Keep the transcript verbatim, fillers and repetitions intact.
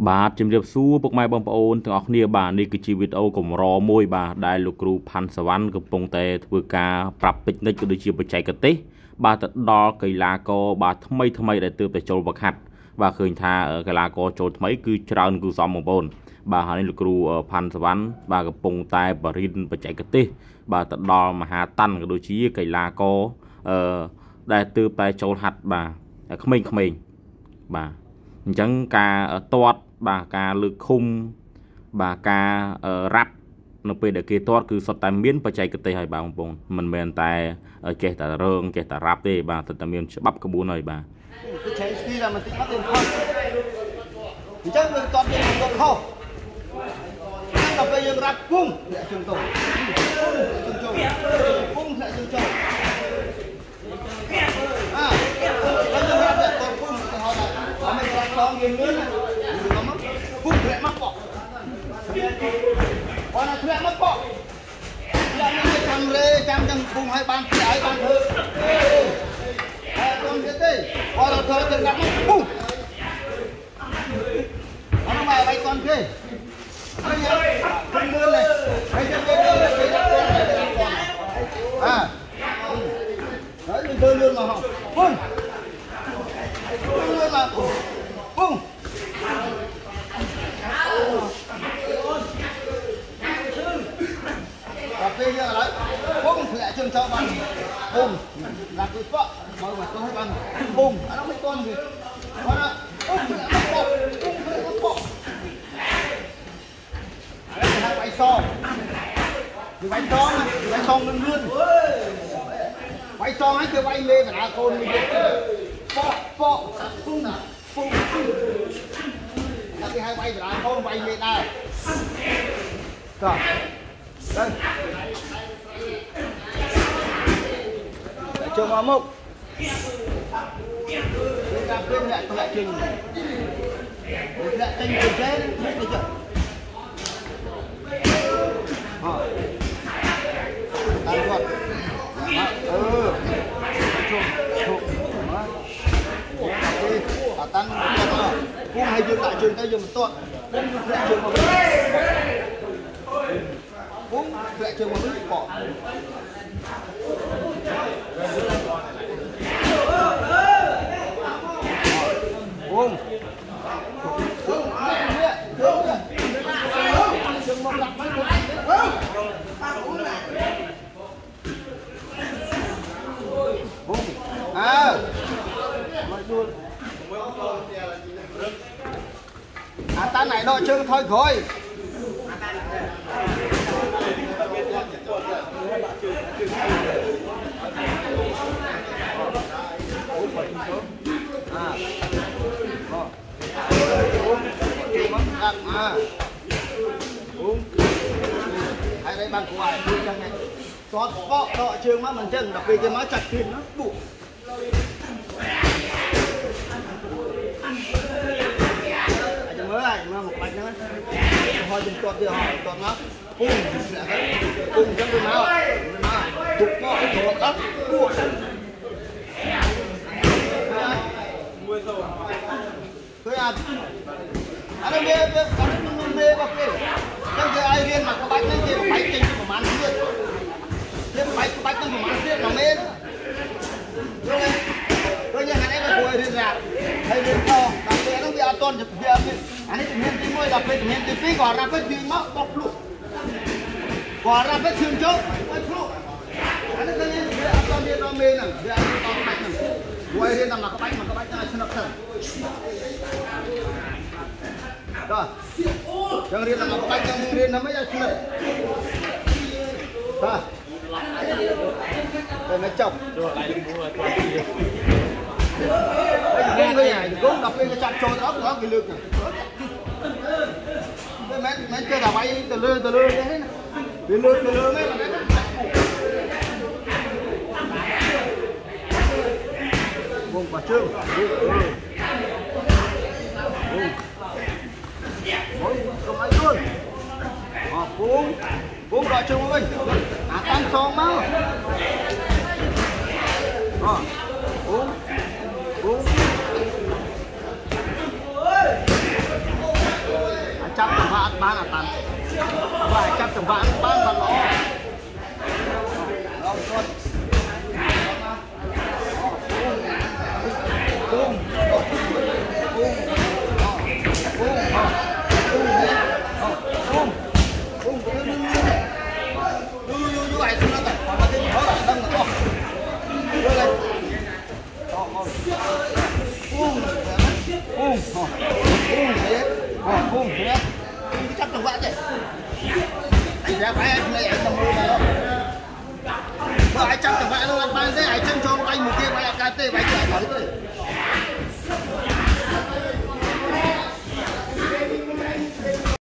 บาดจิมเรียบสู้พวกไม้บอมปะโอนถึงออกเนียบานี่คือชีวิตเอากลมรอมวยบาได้ลูกครูพันสวรรค์กับปงเตะเพื่อการปรับปิดนิดก็ดูเชียบใจกันติบาตัดดอกีฬาก็บาทำไมทำไมได้เติมแต่โจลบักหัดบาเคยท่ากีฬาก็โจลทำไมคือชราวนกูซ้อมมงปนบาหานี่ลูกครูพันสวรรค์บากับปงเตะบารินไปใจกันติบาตัดดอมหาตันก็ดูเชียกีฬาก็ได้เติมแต่โจลหัดบาขมิ้นขมิ้นบาจังกาตอดบากาลึกคุมบาการับนกเป็ดเกตอดคือสแตมเมียนปัจจัยกติให้บางปงมันเป็นแต่เจตแต่เริงเจตแต่รับได้บางสแตมเมียนฉบับกระบวนหน่อยบางใช้สตีแล้วมันติดมัดเต็มข้อจังเลยตอดเย็นตอดข้อนั่งกับไปยังรับกุ้งเนี่ยจึงตรงจึงจงกุ้งเนี่ยจึงจงอ่าแล้วยังรับเนี่ยตอดกุ้งจะเขาได้ทำให้รับซองเย็นเงินนะดูเขามั้งกุ้งเละมากปอกพอนะเละมากปอกยังไม่ทำเลยจำจังกุ้งให้บานใหญ่บานเถอะไอ้คนเด็ดพอเราเธอจะรับมั้งกุ้งเอามาไปก่อนพี่ไอ้ยังขึ้นเงินเลยไอ้จะเงินเลยไปรับเงินไปรับก่อนอ่าเฮ้ยมันเดินเรื่องมาเหรอปุ้งปุ้งเรื่องมาปุ้งcà phê như là đấy bung thì lại trường cho bằng bung là cái vợ mọi người tôi hay bằng bung nó mới con gì con ạ bung thì lại bắt bọc bung thì lại bắt bọc đấy là hai bánh so thì bánh so mà bánh so lưng lươn bánh so ấy kêu bánh lê phải là con mình bọ bọ bung bung là cái hai bánh phải là con bánh lê này rồi đây trường hóa mục chúng ta quên lại lại trình lại trình từ chế hết được chưa ờ tăng thuật ừ chụp chụp đó tăng cũng hay dương lại trường tay dùng tốt cũng lại trường một uống lại trường một nước bỏ uống trường một lặp mấy con uống à à ta này đội trường thôi khỏi à uống hai đây bằng của ai đi trong này xót bọ đọ trường má mình chân đặc biệt cái má chặt tiền nó bụ anh mới này mà một bánh nữa thôi đừng tuột đi hỏi tuột nó cung cung trong cái máu chụp bọ thổ đất buộc thôi à anh em biết biết anh em mê bọc đi cái giờ ai riêng mà có bánh cái gì bánh trên của màn hết cái bánh bánh trên của màn hết mà mê rồi rồi nhà anh em là vui riêng ra hay riêng to đặc biệt nó bị an toàn chụp việc anh ấy miền tây môi đặc biệt miền tây phi quả ra cái gì mà bọc lụt quả ra cái trường chốt cái lụt anh ấy cái gì bị an toàn đi nó mê nè bị an toàn bánh nè vui riêng làm là có bánh mà có bánh này xin lỗi rồi jangan riêng làm bánh jangan riêng làm mấy giờ xin rồi đây mấy chồng đây cái này cũng đập lên cái chặt trôi đó có cái lược này đây mấy mấy chơi đá bay từ lơ từ lơ thế này từ lơ từ lơ mấy mà vùng quả trương không ai luôn cuốn cuốn gọi chung với mình à tăng son máu cuốn cuốn bán là tàn vài trăm chẳng vạn bán là nó không con cung cung cung cung cung cung du du du ai xuống đó còn mà cái đó là đâm là to đưa lên to con cung cung cung thế cung thế chắc chẳng vạn đấy anh ra phải anh này anh tầm mười này đâu mà ai chắc chẳng vạn đâu anh bán thế ai chân cho anh một kia phải là cái tê phải chạy khỏi thôi